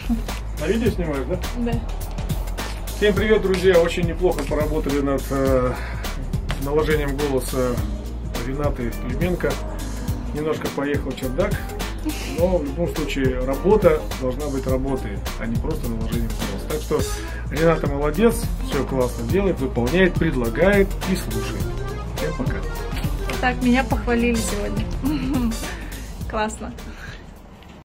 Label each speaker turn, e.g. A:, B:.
A: На видео снимаешь, да?
B: Да.
A: Всем привет, друзья! Очень неплохо поработали над наложением голоса Ренаты Клименко. Немножко поехал чердак, но в любом случае работа должна быть работой, а не просто наложением голоса. Так что Рената молодец, все классно делает, выполняет, предлагает и слушает. Всем пока!
B: Так, меня похвалили сегодня. Классно.